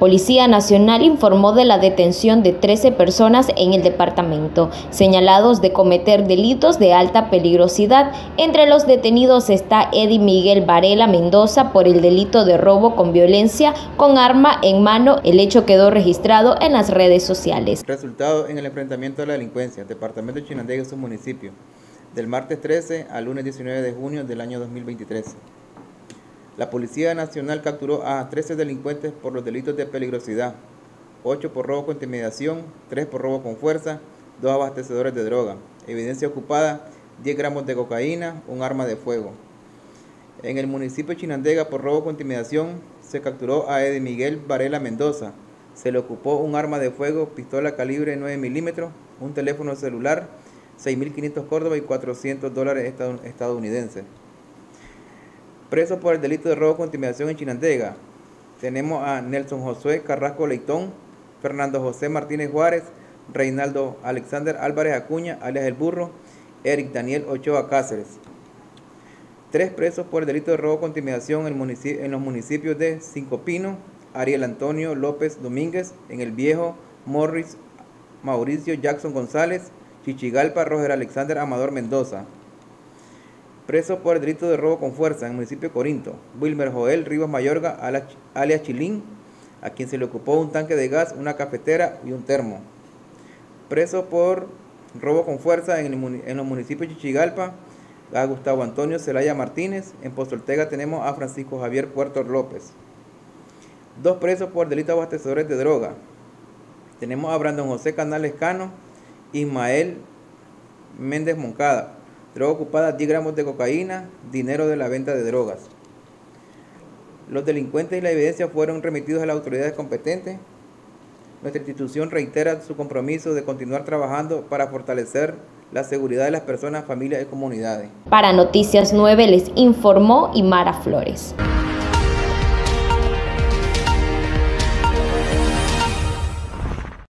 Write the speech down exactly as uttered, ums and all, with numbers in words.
Policía Nacional informó de la detención de trece personas en el departamento, señalados de cometer delitos de alta peligrosidad. Entre los detenidos está Eddie Miguel Varela Mendoza por el delito de robo con violencia con arma en mano. El hecho quedó registrado en las redes sociales. Resultado en el enfrentamiento de la delincuencia, departamento de Chinandega y sus municipios, del martes trece al lunes diecinueve de junio del año dos mil veintitrés. La Policía Nacional capturó a trece delincuentes por los delitos de peligrosidad, ocho por robo con intimidación, tres por robo con fuerza, dos abastecedores de droga. Evidencia ocupada, diez gramos de cocaína, un arma de fuego. En el municipio de Chinandega, por robo con intimidación, se capturó a Eddie Miguel Varela Mendoza. Se le ocupó un arma de fuego, pistola calibre nueve milímetros, un teléfono celular, seis mil quinientos Córdoba y cuatrocientos dólares estadounidenses. Preso por el delito de robo con intimidación en Chinandega, tenemos a Nelson Josué Carrasco Leitón, Fernando José Martínez Juárez, Reinaldo Alexander Álvarez Acuña, alias El Burro, Eric Daniel Ochoa Cáceres. Tres presos por el delito de robo con intimidación en, en los municipios de Cinco Pinos, Ariel Antonio López Domínguez, en El Viejo, Morris Mauricio Jackson González, Chichigalpa, Roger Alexander Amador Mendoza. Preso por el delito de robo con fuerza en el municipio de Corinto, Wilmer Joel Rivas Mayorga, alias Chilín, a quien se le ocupó un tanque de gas, una cafetera y un termo. Preso por robo con fuerza en, el, en los municipios de Chichigalpa, a Gustavo Antonio Zelaya Martínez. En Pozo Ortega tenemos a Francisco Javier Puerto López. Dos presos por delito de abastecedores de droga. Tenemos a Brandon José Canales Cano, Ismael Méndez Moncada. Droga ocupada, diez gramos de cocaína, dinero de la venta de drogas. Los delincuentes y la evidencia fueron remitidos a las autoridades competentes. Nuestra institución reitera su compromiso de continuar trabajando para fortalecer la seguridad de las personas, familias y comunidades. Para Noticias nueve les informó Imara Flores.